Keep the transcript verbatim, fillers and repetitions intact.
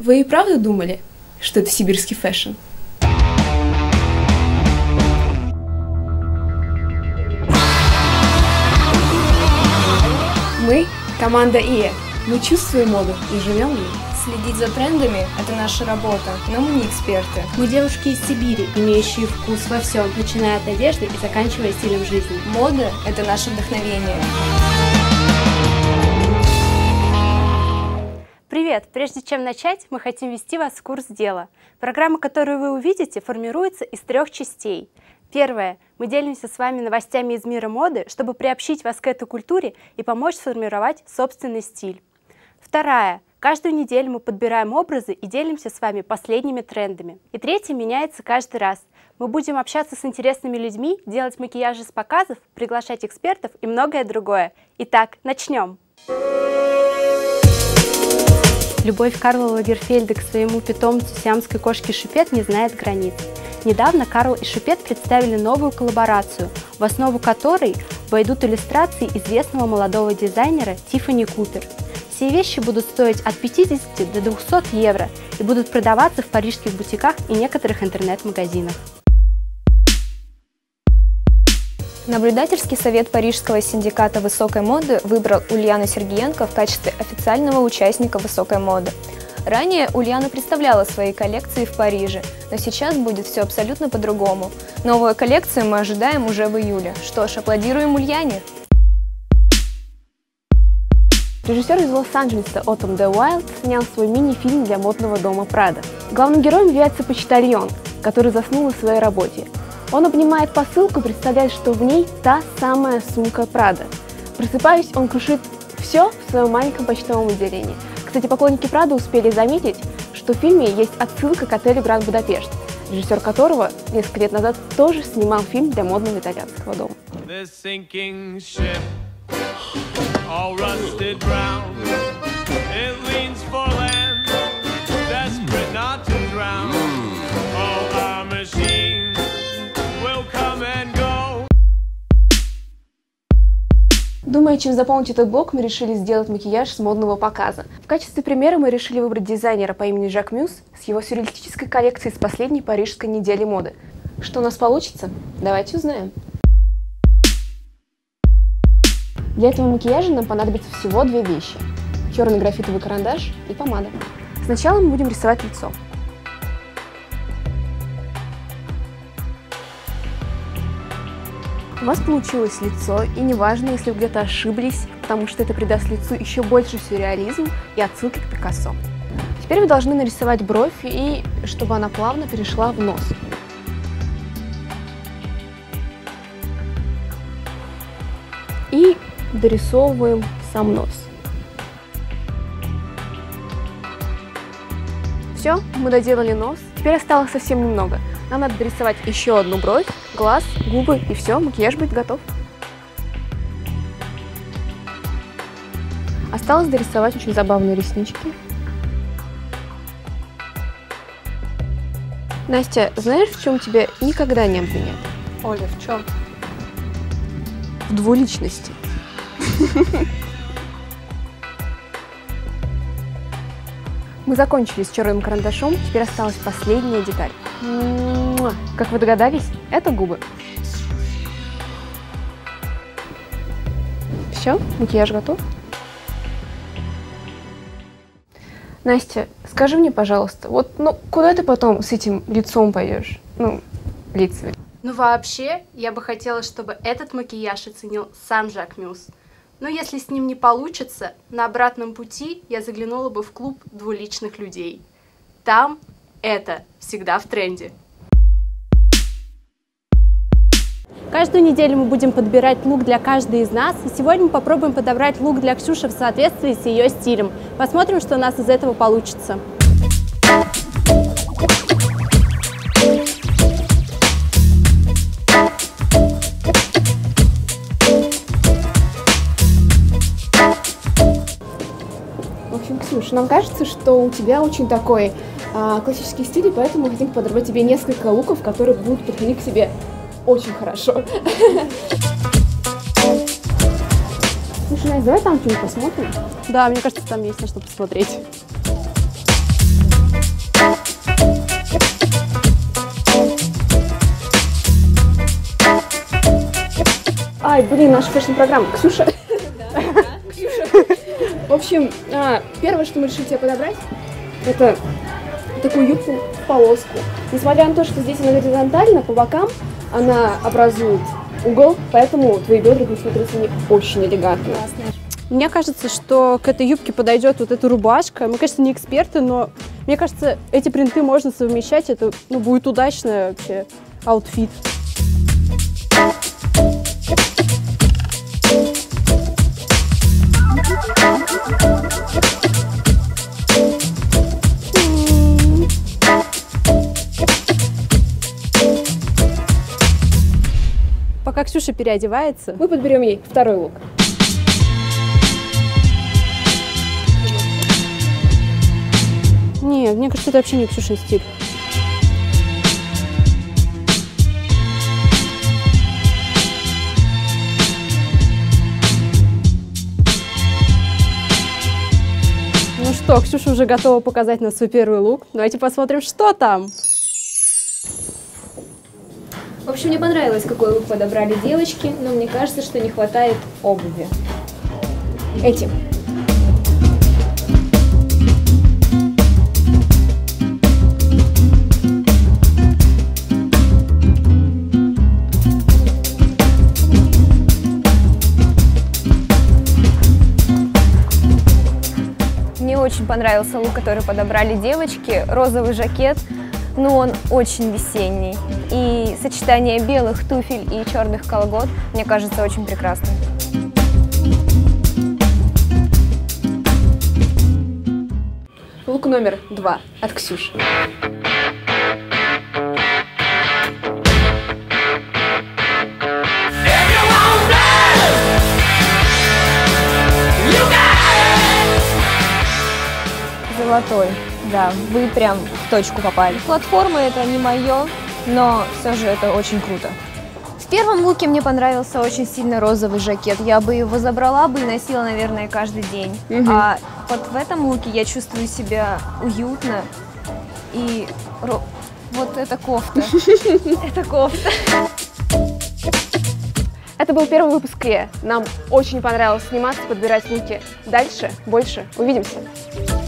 Вы и правда думали, что это сибирский фэшн? Мы – команда и е. Мы чувствуем моду и живем в ней. Следить за трендами – это наша работа, но мы не эксперты. Мы девушки из Сибири, имеющие вкус во всем, начиная от одежды и заканчивая стилем жизни. Мода – это наше вдохновение. Привет! Прежде чем начать, мы хотим ввести вас в курс дела. Программа, которую вы увидите, формируется из трех частей. Первое. Мы делимся с вами новостями из мира моды, чтобы приобщить вас к этой культуре и помочь сформировать собственный стиль. Вторая. Каждую неделю мы подбираем образы и делимся с вами последними трендами. И третье меняется каждый раз. Мы будем общаться с интересными людьми, делать макияжи с показов, приглашать экспертов и многое другое. Итак, начнем! Любовь Карла Лагерфельда к своему питомцу сиамской кошки Шупет не знает границ. Недавно Карл и Шупет представили новую коллаборацию, в основу которой войдут иллюстрации известного молодого дизайнера Тиффани Купер. Все вещи будут стоить от пятидесяти до двухсот евро и будут продаваться в парижских бутиках и некоторых интернет-магазинах. Наблюдательский совет Парижского синдиката высокой моды выбрал Ульяну Сергиенко в качестве официального участника высокой моды. Ранее Ульяна представляла свои коллекции в Париже, но сейчас будет все абсолютно по-другому. Новую коллекцию мы ожидаем уже в июле. Что ж, аплодируем Ульяне! Режиссер из Лос-Анджелеса Отом Д. Уайлд снял свой мини-фильм для модного дома Прада. Главным героем является почтальон, который заснул на своей работе. Он обнимает посылку и представляет, что в ней та самая сумка Прада. Просыпаясь, он крушит все в своем маленьком почтовом отделении. Кстати, поклонники Прада успели заметить, что в фильме есть отсылка к отелю Гранд Будапешт, режиссер которого несколько лет назад тоже снимал фильм для модного итальянского дома. All rusted brown, it leans for land, desperate not to drown. All our machines will come and go. Думая, чем заполнить этот блок, мы решили сделать макияж с модного показа. В качестве примера мы решили выбрать дизайнера по имени Жак Мюс с его сюрреалистической коллекцией с последней парижской недели моды. Что у нас получится? Давайте узнаем. Для этого макияжа нам понадобится всего две вещи – черный графитовый карандаш и помада. Сначала мы будем рисовать лицо. У вас получилось лицо, и неважно, если вы где-то ошиблись, потому что это придаст лицу еще больше сюрреализм и отсылки к Пикассо. Теперь вы должны нарисовать бровь, и чтобы она плавно перешла в нос. И дорисовываем сам нос. Все, мы доделали нос. Теперь осталось совсем немного. Нам надо дорисовать еще одну бровь, глаз, губы, и все, макияж будет готов. Осталось дорисовать очень забавные реснички. Настя, знаешь, в чем тебя никогда не обвинят? Оля, в чем? В двуличности. Мы закончили с черным карандашом, теперь осталась последняя деталь. Как вы догадались, это губы. Все, макияж готов. Настя, скажи мне, пожалуйста, вот ну куда ты потом с этим лицом пойдешь? Ну, лицами. Ну вообще, я бы хотела, чтобы этот макияж оценил сам Жак Мюс. Но если с ним не получится, на обратном пути я заглянула бы в клуб двуличных людей. Там это всегда в тренде. Каждую неделю мы будем подбирать лук для каждой из нас, и сегодня мы попробуем подобрать лук для Ксюши в соответствии с ее стилем. Посмотрим, что у нас из этого получится. Ксюш, нам кажется, что у тебя очень такой а, классический стиль, и поэтому мы хотим подобрать тебе несколько луков, которые будут подходить к тебе очень хорошо. Слушай, Настя, давай там что-нибудь посмотрим. Да, мне кажется, там есть на что посмотреть. Ай, блин, наша фэшн-программа. Ксюша. В общем, а, первое, что мы решили тебе подобрать, это такую юбку в полоску. Несмотря на то, что здесь она горизонтальна, по бокам она образует угол, поэтому твои бедра будут смотреться не очень элегантно. Мне кажется, что к этой юбке подойдет вот эта рубашка. Мы, конечно, не эксперты, но мне кажется, эти принты можно совмещать. Это ну, будет удачный вообще аутфит. Пока Ксюша переодевается, Мы подберем ей второй лук. Не, мне кажется, это вообще не Ксюшин стиль. Ну что, Ксюша уже готова показать нам свой первый лук. Давайте посмотрим, что там. В общем, мне понравилось, какой лук подобрали девочки, но мне кажется, что не хватает обуви. Эти. Мне очень понравился лук, который подобрали девочки. Розовый жакет, но он очень весенний. И сочетание белых туфель и черных колгот, мне кажется, очень прекрасным. Лук номер два от Ксюши. Золотой, да, вы прям в точку попали. Платформа это не мое, но все же это очень круто. В первом луке мне понравился очень сильно розовый жакет. Я бы его забрала бы и носила, наверное, каждый день. Угу. А вот в этом луке я чувствую себя уютно. И ро... вот эта кофта. Это кофта. Это был первый выпуск Клея. Нам очень понравилось сниматься, подбирать луки. Дальше больше. Увидимся.